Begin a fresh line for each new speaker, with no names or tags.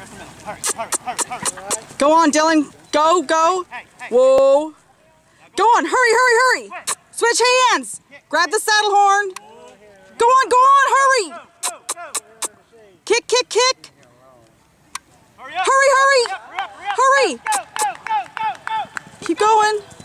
Go on, Dylan. Go, go. Whoa. Go on, hurry, hurry, hurry. Switch hands. Grab the saddle horn. Go on, hurry. Kick, kick, kick. Hurry, hurry. Hurry. Keep going.